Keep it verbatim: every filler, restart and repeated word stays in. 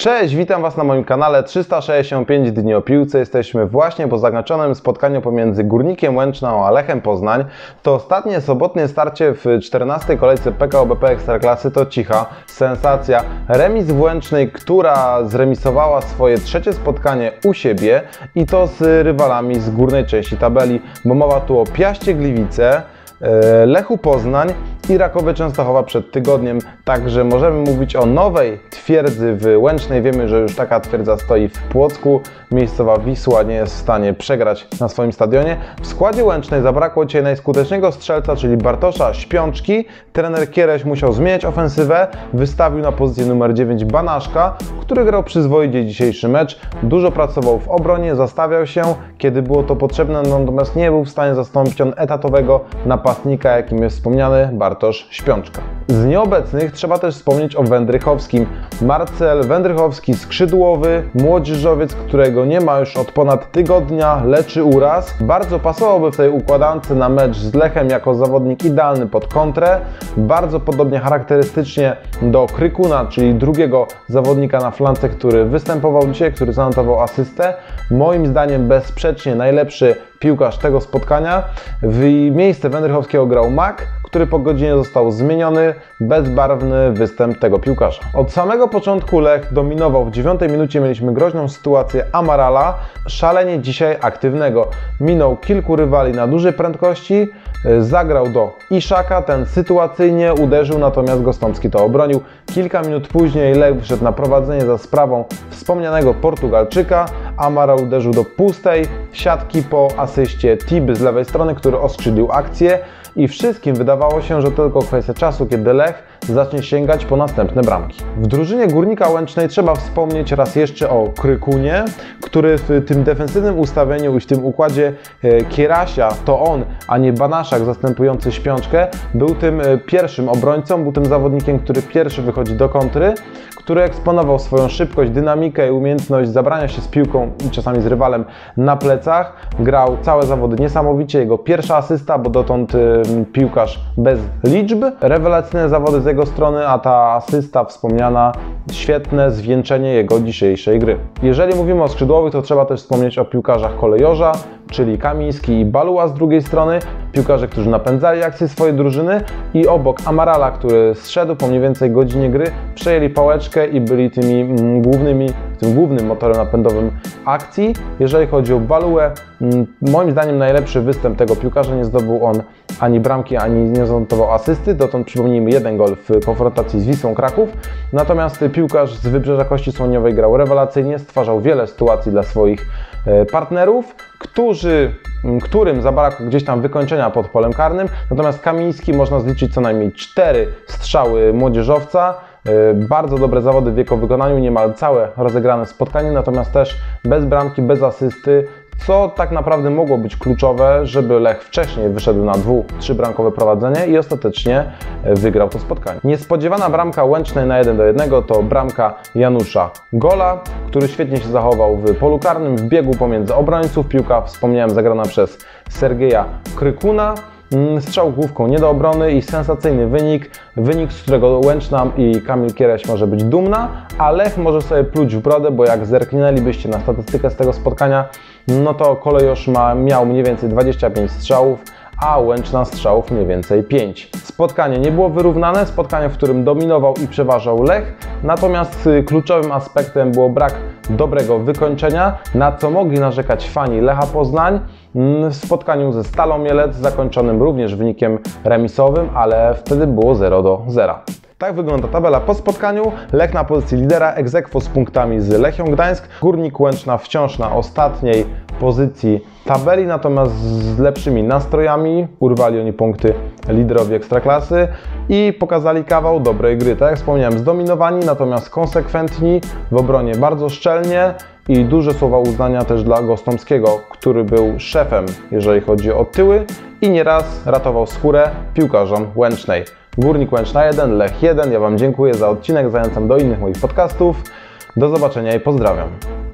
Cześć, witam Was na moim kanale trzysta sześćdziesiąt pięć dni o piłce. Jesteśmy właśnie po zakończonym spotkaniu pomiędzy Górnikiem Łęczną a Lechem Poznań. To ostatnie sobotnie starcie w czternastej kolejce P K O B P Ekstraklasy to cicha sensacja. Remis w Łęcznej, która zremisowała swoje trzecie spotkanie u siebie i to z rywalami z górnej części tabeli, bo mowa tu o Piaście Gliwice, Lechu Poznań i Rakowie Częstochowa przed tygodniem. Także możemy mówić o nowej twierdzy w Łęcznej. Wiemy, że już taka twierdza stoi w Płocku. Miejscowa Wisła nie jest w stanie przegrać na swoim stadionie. W składzie Łęcznej zabrakło dzisiaj najskuteczniejszego strzelca, czyli Bartosza Śpiączki. Trener Kiereś musiał zmieniać ofensywę. Wystawił na pozycję numer dziewięć Banaszka, który grał przyzwoicie dzisiejszy mecz. Dużo pracował w obronie, zastawiał się, kiedy było to potrzebne, natomiast nie był w stanie zastąpić on etatowego napastnika, jakim jest wspomniany Bartosz Śpiączka. Z nieobecnych trzeba też wspomnieć o Wędrychowskim. Marcel Wędrychowski, skrzydłowy młodzieżowiec, którego nie ma już od ponad tygodnia, leczy uraz. Bardzo pasowałby w tej układance na mecz z Lechem jako zawodnik idealny pod kontrę. Bardzo podobnie charakterystycznie do Krykuna, czyli drugiego zawodnika na flance, który występował dzisiaj, który zanotował asystę. Moim zdaniem bezsprzecznie najlepszy piłkarz tego spotkania. W miejsce Wędrychowskiego grał Mak, który po godzinie został zmieniony. Bezbarwny występ tego piłkarza. Od samego początku Lech dominował. W dziewiątej minucie mieliśmy groźną sytuację Amarala, szalenie dzisiaj aktywnego. Minął kilku rywali na dużej prędkości, zagrał do Iszaka, ten sytuacyjnie uderzył, natomiast Gostomski to obronił. Kilka minut później Lech wszedł na prowadzenie za sprawą wspomnianego Portugalczyka. Amaral uderzył do pustej siatki po asyście Tiby z lewej strony, który oskrzydlił akcję i wszystkim wydawało się, że to tylko kwestia czasu, kiedy Lech zacznie sięgać po następne bramki. W drużynie Górnika Łęcznej trzeba wspomnieć raz jeszcze o Krykunie, który w tym defensywnym ustawieniu i w tym układzie Kierasia, to on, a nie Banaszak zastępujący Śpiączkę, był tym pierwszym obrońcą, był tym zawodnikiem, który pierwszy wychodzi do kontry, który eksponował swoją szybkość, dynamikę i umiejętność zabrania się z piłką i czasami z rywalem na plecach. Grał całe zawody niesamowicie, jego pierwsza asysta, bo dotąd y, piłkarz bez liczb. Rewelacyjne zawody z jego strony, a ta asysta wspomniana, świetne zwieńczenie jego dzisiejszej gry. Jeżeli mówimy o skrzydłowych, to trzeba też wspomnieć o piłkarzach kolejorza, czyli Kamiński i Baluła z drugiej strony. Piłkarze, którzy napędzali akcję swojej drużyny i obok Amarala, który zszedł po mniej więcej godzinie gry, przejęli pałeczkę i byli tymi mm, głównymi, tym głównym motorem napędowym akcji. Jeżeli chodzi o Balułę, mm, moim zdaniem najlepszy występ tego piłkarza, nie zdobył on ani bramki, ani nie zanotował asysty. Dotąd przypomnijmy jeden gol w konfrontacji z Wisłą Kraków. Natomiast piłkarz z Wybrzeża Kości Słoniowej grał rewelacyjnie, stwarzał wiele sytuacji dla swoich partnerów, którzy, którym zabrakło gdzieś tam wykończenia pod polem karnym. Natomiast Kamiński można zliczyć co najmniej cztery strzały młodzieżowca. Bardzo dobre zawody w jego wykonaniu, niemal całe rozegrane spotkanie, natomiast też bez bramki, bez asysty, co tak naprawdę mogło być kluczowe, żeby Lech wcześniej wyszedł na dwu, trzy bramkowe prowadzenie i ostatecznie wygrał to spotkanie. Niespodziewana bramka Łęcznej na jeden do jednego to bramka Janusza Gola, który świetnie się zachował w polu karnym, w biegu pomiędzy obrońców. Piłka, wspomniałem, zagrana przez Sergeja Krykuna. Strzał główką nie do obrony i sensacyjny wynik, wynik, z którego Łęczna i Kamil Kiereś może być dumna, a Lech może sobie pluć w brodę, bo jak zerknęlibyście na statystykę z tego spotkania, no to kolejorz ma, miał mniej więcej dwadzieścia pięć strzałów, a Łęczna strzałów mniej więcej pięć. Spotkanie nie było wyrównane, spotkanie, w którym dominował i przeważał Lech, natomiast kluczowym aspektem było brak dobrego wykończenia, na co mogli narzekać fani Lecha Poznań w spotkaniu ze Stalą Mielec, zakończonym również wynikiem remisowym, ale wtedy było zero do zera. Tak wygląda tabela po spotkaniu. Lech na pozycji lidera, ex aequo z punktami z Lechią Gdańsk. Górnik Łęczna wciąż na ostatniej pozycji tabeli, natomiast z lepszymi nastrojami. Urwali oni punkty liderowi Ekstraklasy i pokazali kawał dobrej gry. Tak jak wspomniałem, zdominowani, natomiast konsekwentni, w obronie bardzo szczelnie i duże słowa uznania też dla Gostomskiego, który był szefem, jeżeli chodzi o tyły i nieraz ratował skórę piłkarzom Łęcznej. Górnik Łęczna jeden, Lech jeden. Ja Wam dziękuję za odcinek, zachęcam do innych moich podcastów. Do zobaczenia i pozdrawiam.